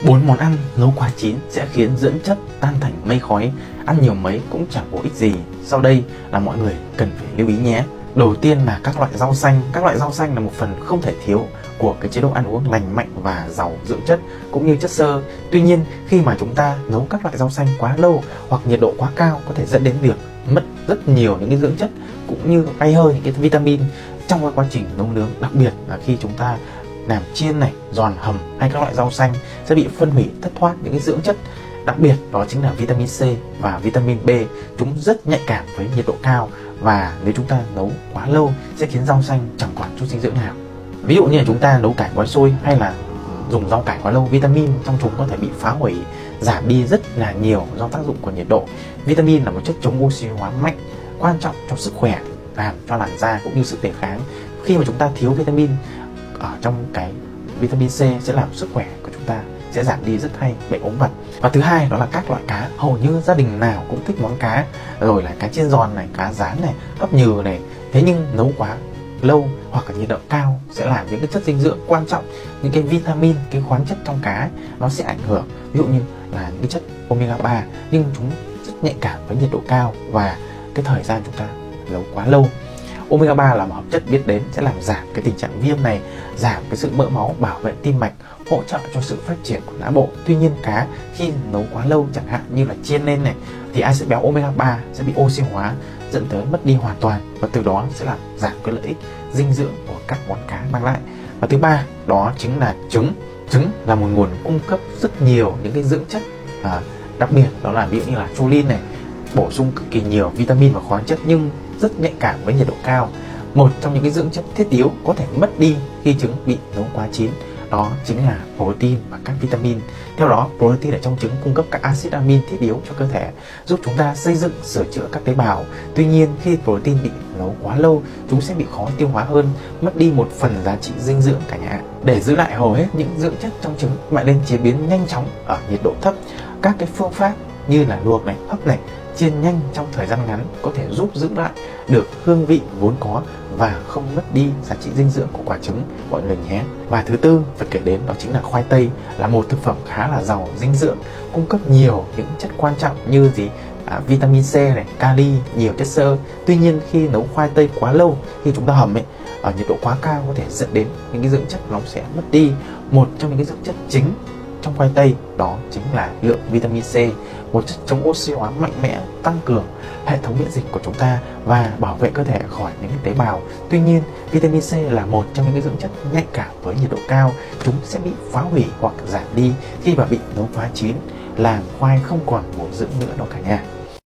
4 món ăn nấu quá chín sẽ khiến dưỡng chất tan thành mây khói, ăn nhiều mấy cũng chẳng có ích gì. Sau đây là mọi người cần phải lưu ý nhé. Đầu tiên là các loại rau xanh. Các loại rau xanh là một phần không thể thiếu của cái chế độ ăn uống lành mạnh và giàu dưỡng chất cũng như chất xơ. Tuy nhiên, khi mà chúng ta nấu các loại rau xanh quá lâu hoặc nhiệt độ quá cao có thể dẫn đến việc mất rất nhiều những cái dưỡng chất cũng như bay hơi những cái vitamin trong cái quá trình nấu nướng, đặc biệt là khi chúng ta làm chiên này, giòn hầm hay các loại rau xanh sẽ bị phân hủy, thất thoát những cái dưỡng chất, đặc biệt đó chính là vitamin C và vitamin B. Chúng rất nhạy cảm với nhiệt độ cao và nếu chúng ta nấu quá lâu sẽ khiến rau xanh chẳng còn chút dinh dưỡng nào. Ví dụ như là chúng ta nấu cải quá sôi hay là dùng rau cải quá lâu, vitamin trong chúng có thể bị phá hủy, giảm đi rất là nhiều do tác dụng của nhiệt độ. Vitamin là một chất chống oxy hóa mạnh, quan trọng cho sức khỏe, làm cho làn da cũng như sức đề kháng. Khi mà chúng ta thiếu vitamin ở trong cái vitamin C sẽ làm sức khỏe của chúng ta sẽ giảm đi rất hay, bệnh ốm vặt. Và thứ hai đó là các loại cá. Hầu như gia đình nào cũng thích món cá, rồi là cá chiên giòn này, cá rán này, hấp nhừ này. Thế nhưng nấu quá lâu hoặc là nhiệt độ cao sẽ làm những cái chất dinh dưỡng quan trọng, những cái vitamin, cái khoáng chất trong cá ấy, nó sẽ ảnh hưởng. Ví dụ như là những cái chất omega 3 nhưng chúng rất nhạy cảm với nhiệt độ cao và cái thời gian chúng ta nấu quá lâu. Omega 3 là một hợp chất biết đến sẽ làm giảm cái tình trạng viêm này, giảm cái sự mỡ máu, bảo vệ tim mạch, hỗ trợ cho sự phát triển của não bộ. Tuy nhiên cá khi nấu quá lâu chẳng hạn như là chiên lên này thì axit béo omega 3 sẽ bị oxy hóa dẫn tới mất đi hoàn toàn và từ đó sẽ làm giảm cái lợi ích dinh dưỡng của các món cá mang lại. Và thứ ba đó chính là trứng. Trứng là một nguồn cung cấp rất nhiều những cái dưỡng chất, đặc biệt đó là ví dụ như là choline này, bổ sung cực kỳ nhiều vitamin và khoáng chất nhưng rất nhạy cảm với nhiệt độ cao. Một trong những cái dưỡng chất thiết yếu có thể mất đi khi trứng bị nấu quá chín đó chính là protein và các vitamin. Theo đó, protein ở trong trứng cung cấp các axit amin thiết yếu cho cơ thể, giúp chúng ta xây dựng, sửa chữa các tế bào. Tuy nhiên, khi protein bị nấu quá lâu, chúng sẽ bị khó tiêu hóa hơn, mất đi một phần giá trị dinh dưỡng cả nhà. Để giữ lại hầu hết những dưỡng chất trong trứng, bạn nên chế biến nhanh chóng ở nhiệt độ thấp. Các cái phương pháp như là luộc này, hấp này, chiên nhanh trong thời gian ngắn có thể giúp giữ lại được hương vị vốn có và không mất đi giá trị dinh dưỡng của quả trứng mọi người nhé. Và thứ tư phải kể đến đó chính là khoai tây, là một thực phẩm khá là giàu dinh dưỡng, cung cấp nhiều những chất quan trọng như vitamin C này, kali, nhiều chất xơ. Tuy nhiên khi nấu khoai tây quá lâu, khi chúng ta hầm ở nhiệt độ quá cao có thể dẫn đến những cái dưỡng chất nó sẽ mất đi. Một trong những cái dưỡng chất chính trong khoai tây đó chính là lượng vitamin C, một chất chống oxy hóa mạnh mẽ, tăng cường hệ thống miễn dịch của chúng ta và bảo vệ cơ thể khỏi những tế bào. Tuy nhiên, vitamin C là một trong những cái dưỡng chất nhạy cảm với nhiệt độ cao, chúng sẽ bị phá hủy hoặc giảm đi khi mà bị nấu quá chín, làm khoai không còn bổ dưỡng nữa đó cả nhà.